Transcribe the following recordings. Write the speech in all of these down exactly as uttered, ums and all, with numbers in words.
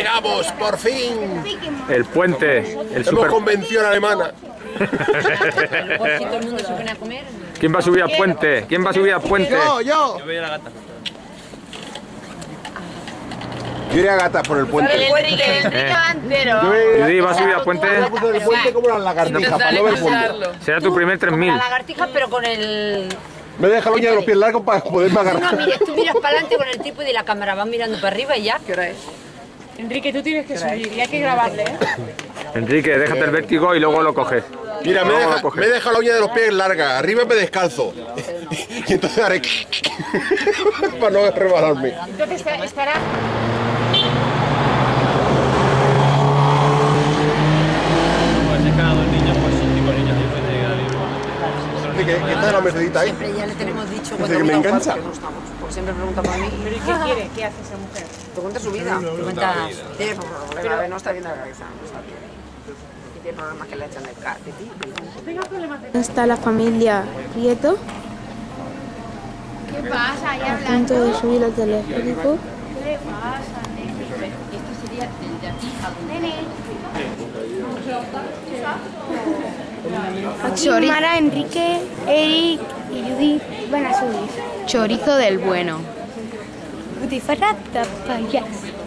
Llegamos, por fin. El puente, el super... Hemos convención alemana. ¿Quién va a subir al puente? ¿Quién va a subir al puente? Yo, yo. Yo voy a la gata. Yo iría a gatas por el puente. El puente, el puente va entero. Judy, ¿va a subir al puente? Yo puse el puente como las lagartijas, para no ver fondo. Será tu primer tres mil. La lagartija, pero con el... Me deja la uña de los pies largos para poderme No, agarrar. mires, tú miras para adelante con el trípode y la cámara, vas mirando para arriba y ya. ¿Qué hora es? Enrique, tú tienes que subir y hay que grabarle, ¿eh? Enrique, déjate el vértigo y luego lo coges. Mira, me Luego lo deja, coges. me deja la uña de los pies larga, arriba me descalzo. Y entonces haré para no rebalarme. Entonces está- estará... Pues es cada dos niños, pues son cinco niños y puede llegar a Que, que está la mercedita ahí. Siempre ya le tenemos dicho Dice cuando que me vino a jugar, engancha. porque no estamos. Porque siempre pregunta por mí. ¿Pero y qué quiere? ¿Qué hace esa mujer? Te cuenta su vida. Te cuenta... Tiene problemas, no está bien de la cabeza. No está bien. Y tiene problemas que le echan del car. de ti. Está la familia Prieto. ¿Qué pasa? Ya A punto de subir al teleférico. ¿Qué pasa, nene? Esto sería desde aquí a donde... Nene. Chori- Mara, Enrique, Eric y Judith van a subir. Chorizo del bueno. Butifarrata, payaso.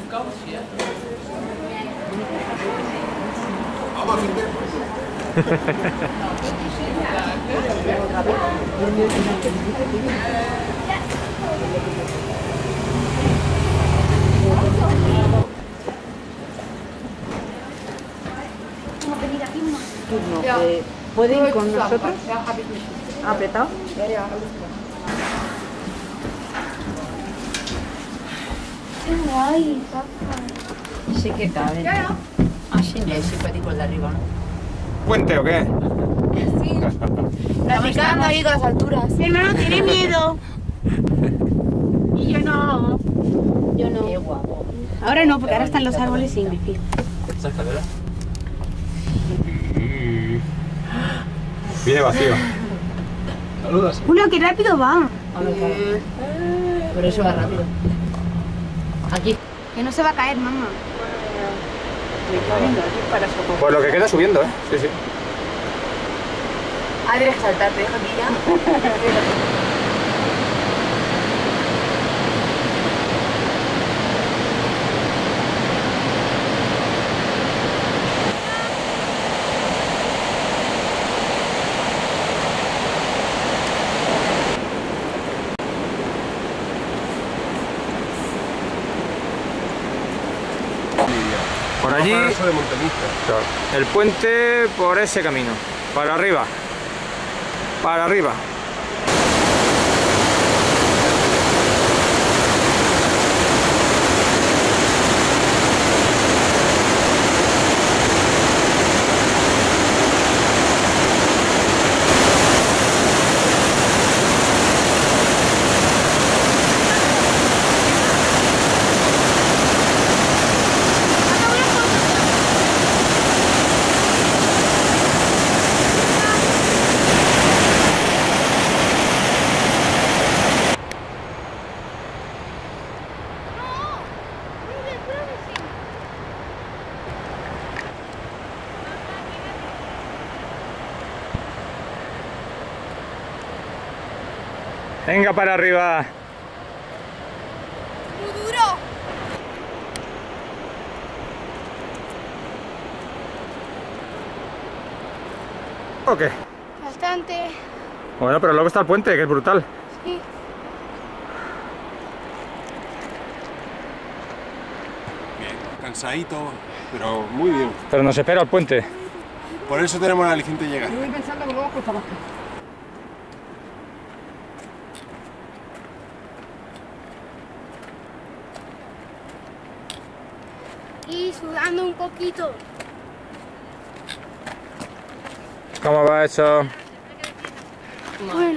¿Puede ir con nosotros? ¿Apretado? Qué guay, papá. Sí que cabe. Así no es simpático el de arriba, ¿no? ¿Puente o qué? Practicando ahí con las alturas. Mi hermano tiene miedo. Y yo no. Yo no. Qué guapo. Ahora no, porque ahora están los árboles y me fijo. ¿Esa escalera? Viene vacío. Saludos. Julio, qué rápido va. Pero eso va rápido. Aquí. Que no se va a caer, mamá. Pues lo que queda subiendo, ¿eh? Sí, sí. Ah, debes saltar, te dejo aquí ya. Por allí, Para eso de montañista. el puente por ese camino. Para arriba. Para arriba. Venga para arriba. Muy duro. ¿O qué? Bastante. Bueno, pero luego está el puente, que es brutal. Sí. Bien, cansadito, pero muy bien. Pero nos espera el puente. Por eso tenemos la aliciente llegar. Voy pensando que luego cuesta más. Y sudando un poquito. ¿Cómo va eso? Bueno.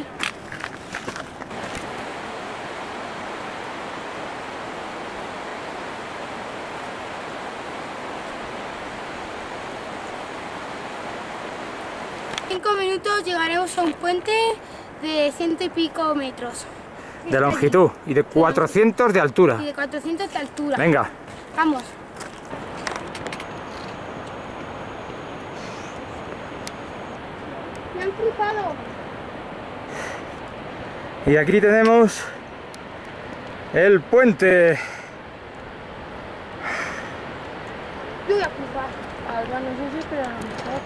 Cinco minutos llegaremos a un puente de ciento y pico metros. De longitud y de cuatrocientos de altura. Y de cuatrocientos de altura. Venga. Vamos. cruzado. Y aquí tenemos el puente. Yo voy a cruzar. Alba, no sé si, pero a lo mejor.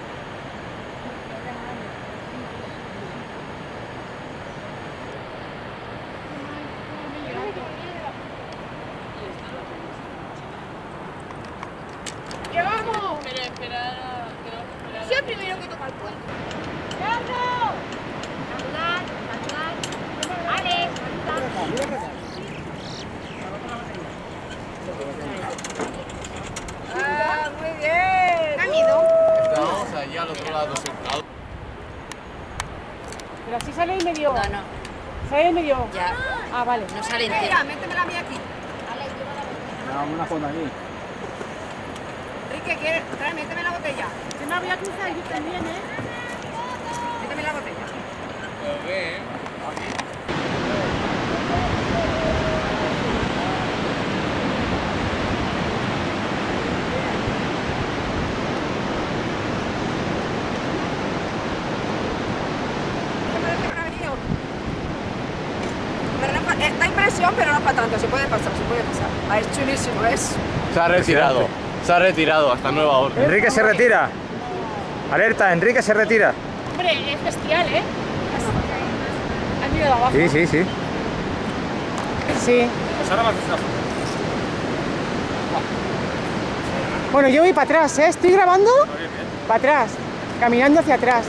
¡Llegamos! Espera, espera, tenemos que esperar. Soy el primero que toca el puente. ¡Carlos! Saludar, saludar. Alex, saludar. ¡Ah, muy bien! ¿Han ido? Estamos allá al otro lado sentados. Pero así sale y medio. No, no, Sale y medio. ya. Ah, vale. No sale entera. Métemela a mí aquí. Una foto aquí. Enrique, ¿quieres? Trae, méteme la botella. Yo no voy a cruzar, yo también, ¿eh? Méteme la botella. ¿Qué parece que no ha venido? Pero no es pa- eh, da impresión, pero no es para tanto. Se puede pasar, se puede pasar. Ah, es chulísimo, es. Se ha retirado. Se ha retirado hasta nueva orden. Enrique se retira. Alerta, Enrique se retira. Hombre, es bestial, ¿eh? ¿Has mirado abajo? Sí, sí, sí. Sí. Bueno, yo voy para atrás, ¿eh? Estoy grabando para atrás, caminando hacia atrás.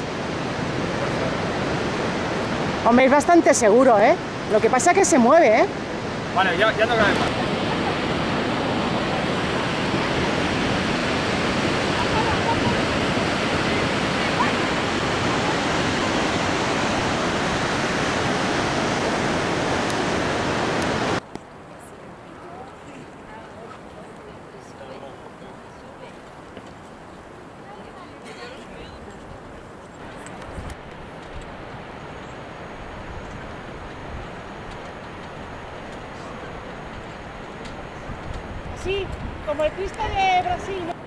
Hombre, es bastante seguro, ¿eh? Lo que pasa es que se mueve, ¿eh? Vale, ya, ya no cabe más. Sí, como el Cristo de Brasil. ¿no?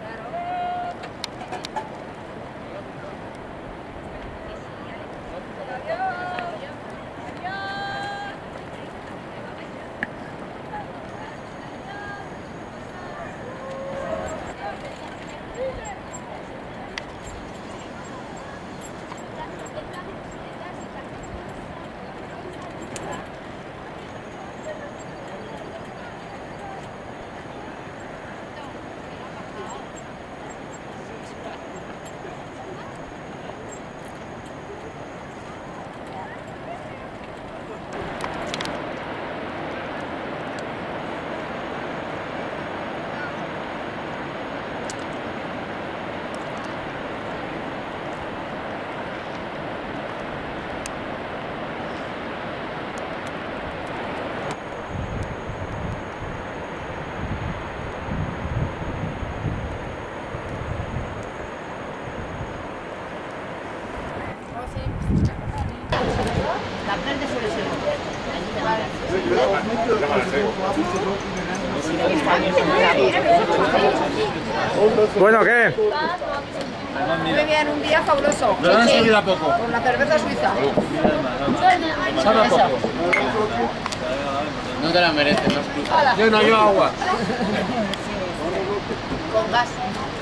La verde suele ser. Bueno, ¿qué? Muy bien, un día fabuloso. ¿No han subido a poco? Con la cerveza suiza. Sabe a poco. No te la mereces, no es Hola. Yo no, yo agua. Con gas.